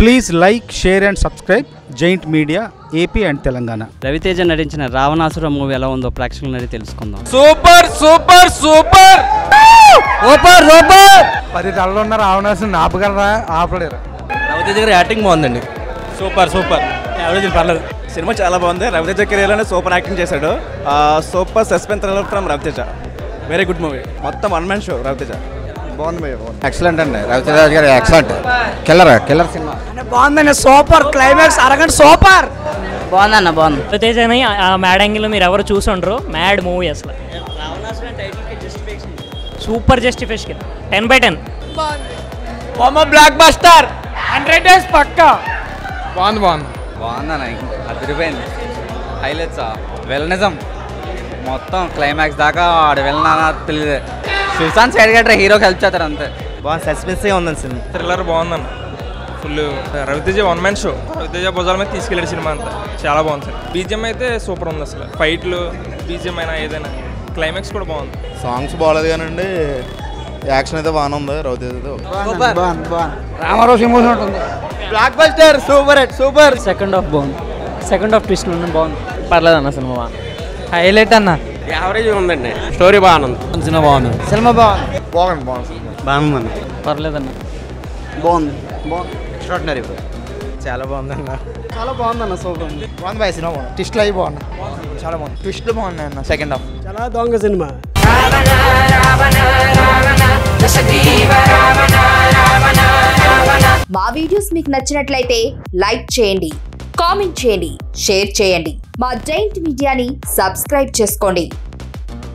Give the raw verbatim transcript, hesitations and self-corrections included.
Please like, share and subscribe giant media AP and Telangana. Raviteja నటించిన Ravanasura movie ఎలా ఉందో ప్రేక్షకులను అడిగి తెలుసుకుందాం. Super super super super super పది తలలో ఉన్న రావణాసుని ఆపగలరా? ఆపలేరు. రవితేజ గారి యాక్టింగ్ బాగుందండి. సూపర్ సూపర్ యావరేజ్ పర్లేదు. సినిమా చాలా బాగుంది. రవితేజ కెరీర్లోనే సూపర్ యాక్టింగ్ చేశాడు. Super suspense thriller from Raviteja. Very good movie. మొత్తం వన్ మ్యాన్ షో రవితేజ. బాగుంది, ఎక్సలెంట్ అండి. రవితేజ గారు ఎక్సలెంట్. కిల్లర్ కిల్లర్ సినిమా బాగుందండి. సూపర్ క్లైమాక్స్ అరగంట సూపర్ బాగుందన్న బాగుంది. రవితేజ అని ఆ మ్యాడ్ యాంగిల్ మీరు ఎవరు చూసుండ్రు. మ్యాడ్ మూవీ అసలు super justification. Ten by ten blockbuster. Hundred days పక్కా. బాగుంది బాగుంది బాగుందన్న. అదిరిపోయింది. హైలైట్స్ వెల్నిజం మొత్తం క్లైమాక్స్ దాకా ఆడు వెళ్ళినా తెలియదు. సుశాంత్ సైడ్ గట్రా హీరోకి హెల్ప్ చేస్తారు అంతే. బాగా సస్పెన్స్గా ఉందండి సినిమా. థ్రిల్లర్ బాగుందన్న. Full Raviteja one man show. Raviteja భుజాల మీద తీసుకెళ్ళాడు సినిమా అంతా. చాలా బాగుంది సార్. బీజిఎం అయితే సూపర్ ఉంది అసలు. ఫైట్లు బీజిఎం అయినా ఏదైనా క్లైమాక్స్ కూడా బాగుంది. సాంగ్స్ బాగాలేదు కానండి, యాక్షన్ అయితే బాగానే ఉంది. రవితేజ రామారావు సింహం ఉంటుంది. Blockbuster super super. Second half బాగుంది. సెకండ్ హాఫ్ ట్విస్ట్ బాగుంది. పర్లేదు అన్న సినిమా హైలైట్ అన్న. యావరేజ్ ఉందండి. స్టోరీ బాగుంది. సినిమా బాగుంది. సినిమా బాగుంది. బాగుంది బాగుంది బాగుందన్న. పర్లేదన్న. బాగుంది బాగుంది. ఎక్స్ట్రాడినరీ. చాలా బాగుందన్న. చాలా బాగుందన్న. సూపర్ బాగుంది బాయ్. సినిమా బాగుంది. ట్విస్ట్లు అవి బాగున్నాయి. చాలా బాగుంది. ట్విస్ట్లు బాగున్నాయి అన్న. సెకండ్ హాఫ్ చాలా దొంగ సినిమా. మా వీడియోస్ మీకు నచ్చినట్లయితే లైక్ చేయండి, కామెంట్ చేయండి, షేర్ చేయండి. మా జైంట్ మీడియాని సబ్స్క్రైబ్ చేసుకోండి.